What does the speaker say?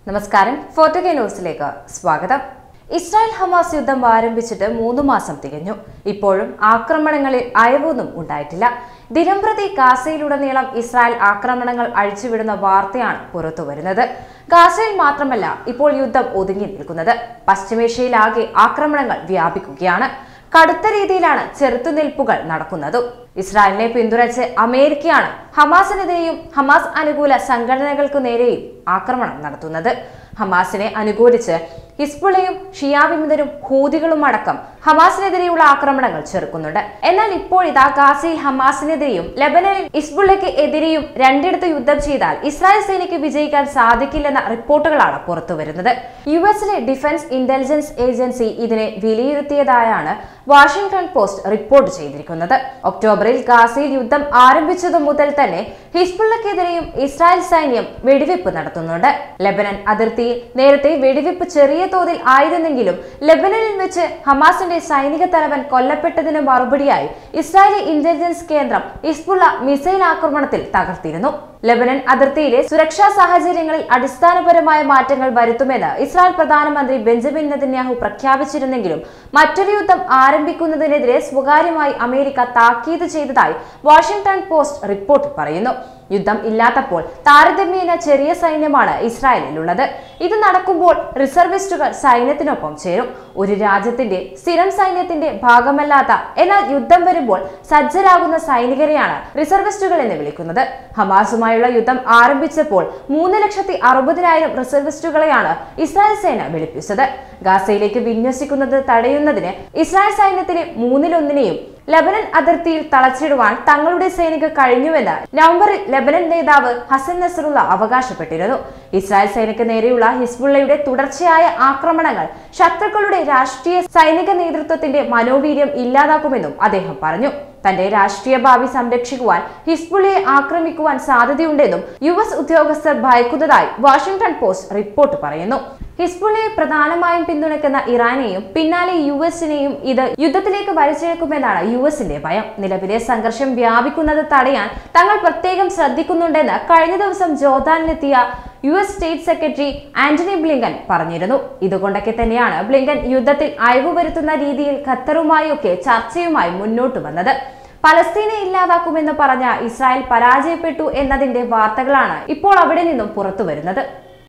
നമസ്കാരം. ഫോർട്ടുഗേ ന്യൂസിലേക്ക് സ്വാഗതം. ഇസ്രായേൽ ഹമാസ് യുദ്ധം ആരംഭിച്ചിട്ട് 3 മാസം തികഞ്ഞു. ഇപ്പോഴും ആക്രമണങ്ങളിൽ അയവൊന്നും ഉണ്ടായിട്ടില്ല. ദിനംപ്രതി ഗാസയിലുടനീളം ഇസ്രായേൽ ആക്രമണങ്ങൾ അഴിച്ചുവിടുന്ന വാർത്തയാണ് പുറത്തുവരുന്നത്. ഗാസയിൽ മാത്രമല്ല ഇപ്പോൾ യുദ്ധം ഒതുങ്ങി നിൽക്കുന്നത്. പശ്ചിമേഷ്യയിലാകെ ആക്രമണങ്ങൾ വ്യാപിക്കുകയാണ്. കടുത്ത രീതിയിലാണ് ചെറുത്തുനിൽപ്പുകൾ നടക്കുന്നത്. ഇസ്രായേലിനെ പിന്തുണച്ച് അമേരിക്കയാണ് ഹമാസിനെതിരെയും ഹമാസ് അനുകൂല സംഘടനകൾക്കു നേരെയും ആക്രമണം നടത്തുന്നത്. ഹമാസിനെ അനുകൂലിച്ച് ഹിസ്ബുള്ളയും ഷിയാ വിമതരും ഹൂതികളും അടക്കം ഹമാസിനെതിരെയുള്ള ആക്രമണങ്ങൾ ചെറുക്കുന്നുണ്ട്. എന്നാൽ ഇപ്പോൾ ഇതാ ഗാസയിൽ ഹമാസിനെതിരെയും ലെബനനിൽ ഹിസ്ബുള്ളയ്ക്ക് എതിരെയും രണ്ടിടത്ത് യുദ്ധം ചെയ്താൽ ഇസ്രായേൽ സേനയ്ക്ക് വിജയിക്കാൻ സാധിക്കില്ലെന്ന റിപ്പോർട്ടുകളാണ് പുറത്തുവരുന്നത്. യുഎസിലെ ഡിഫൻസ് ഇന്റലിജൻസ് ഏജൻസി ഇതിനെ വിലയിരുത്തിയതായാണ് വാഷിംഗ്ടൺ പോസ്റ്റ് റിപ്പോർട്ട് ചെയ്തിരിക്കുന്നത്. ഒക്ടോബറിൽ ഗാസയിൽ യുദ്ധം ആരംഭിച്ചതു മുതൽ തന്നെ ഹിസ്ബുള്ളയ്ക്കെതിരെയും ഇസ്രായേൽ സൈന്യം വെടിവെപ്പ് നടത്തുന്നുണ്ട്. ലെബനൻ അതിർത്തിയിൽ നേരത്തെ വെടിവെപ്പ് ചെറിയ തോതിൽ ആയിരുന്നെങ്കിലും ലെബനനിൽ വെച്ച് ഹമാസിന്റെ സൈനിക തലവൻ കൊല്ലപ്പെട്ടതിന് മറുപടിയായി ഇസ്രായേലി ഇന്റലിജൻസ് കേന്ദ്രം ഹിസ്ബുള്ള മിസൈൽ ആക്രമണത്തിൽ തകർത്തിരുന്നു. ലെബനൻ അതിർത്തിയിലെ സുരക്ഷാ സാഹചര്യങ്ങളിൽ അടിസ്ഥാനപരമായ മാറ്റങ്ങൾ വരുത്തുമെന്ന് ഇസ്രായേൽ പ്രധാനമന്ത്രി ബെഞ്ചമിൻ നെതന്യാഹു പ്രഖ്യാപിച്ചിരുന്നെങ്കിലും മറ്റൊരു യുദ്ധം ആരംഭിക്കുന്നതിനെതിരെ സ്വകാര്യമായി അമേരിക്ക താക്കീത് ചെയ്തതായി വാഷിംഗ്ടൺ പോസ്റ്റ് റിപ്പോർട്ട് പറയുന്നു. യുദ്ധം ഇല്ലാത്തപ്പോൾ താരതമ്യേന ചെറിയ സൈന്യമാണ് ഇസ്രായേലിലുള്ളത്. ഇത് നടക്കുമ്പോൾ റിസർവിസ്റ്റുകൾ സൈന്യത്തിനൊപ്പം ചേരും. ഒരു രാജ്യത്തിന്റെ സ്ഥിരം സൈന്യത്തിന്റെ ഭാഗമല്ലാത്ത എന്നാൽ യുദ്ധം വരുമ്പോൾ സജ്ജരാകുന്ന സൈനികരെയാണ് റിസർവിസ്റ്റുകൾ എന്ന് വിളിക്കുന്നത്. ഹമാസുമായുള്ള യുദ്ധം ആരംഭിച്ചപ്പോൾ 3,60,000 റിസർവിസ്റ്റുകളെയാണ് ഇസ്രായേൽ സേന വിളിപ്പിച്ചത്. ഗാസയിലേക്ക് വിന്യസിക്കുന്നത് തടയുന്നതിന് ഇസ്രായേൽ സൈന്യത്തിലെ 1/3 ലെബനൻ അതിർത്തിയിൽ തളച്ചിടുവാൻ തങ്ങളുടെ സേനയ്ക്ക് കഴിഞ്ഞുവെന്ന് നവംബറിൽ ലെബനൻ നേതാവ് ഹസൻ നസറുള്ള അവകാശപ്പെട്ടിരുന്നു. ഇസ്രായേൽ സേനയ്ക്ക് നേരെയുള്ള ഹിസ്ബുള്ളയുടെ തുടർച്ചയായ ആക്രമണങ്ങൾ ശത്രുക്കളുടെ രാഷ്ട്രീയ സൈനിക നേതൃത്വത്തിന്റെ മനോവീര്യം ഇല്ലാതാക്കുമെന്നും അദ്ദേഹം പറഞ്ഞു. തന്റെ രാഷ്ട്രീയ ഭാവി സംരക്ഷിക്കുവാൻ ഹിസ്ബുള്ളയെ ആക്രമിക്കുവാൻ സാധ്യതയുണ്ടെന്നും US ഉദ്യോഗസ്ഥർ ഭയക്കുന്നതായി വാഷിംഗ്ടൺ പോസ്റ്റ് റിപ്പോർട്ട് പറയുന്നു. ഹിസ്ബുള്ളയെ പ്രധാനമായും പിന്തുണയ്ക്കുന്ന ഇറാനെയും പിന്നാലെ US-നെയും ഇത് യുദ്ധത്തിലേക്ക് വലിച്ചിഴക്കുമെന്നാണ് US-ന്റെ ഭയം. നിലവിലെ സംഘർഷം വ്യാപിക്കുന്നത് തടയാൻ തങ്ങൾ പ്രത്യേകം ശ്രദ്ധിക്കുന്നുണ്ടെന്ന് കഴിഞ്ഞ ദിവസം ജോർദാനിലെത്തിയ US state secretary Antony Blinken പറഞ്ഞിരുന്നു. ഇതുകൊണ്ടൊക്കെ തന്നെയാണ് ബ്ലിങ്കൻ യുദ്ധത്തിൽ അയവ് വരുത്തുന്ന രീതിയിൽ ഖത്തറുമായൊക്കെ ചർച്ചയുമായി മുന്നോട്ട് വന്നത്. പലസ്തീനെ ഇല്ലാതാക്കുമെന്ന് പറഞ്ഞ ഇസ്രായേൽ പരാജയപ്പെട്ടു എന്നതിന്റെ വാർത്തകളാണ് ഇപ്പോൾ അവിടെ നിന്നും പുറത്തു വരുന്നത്.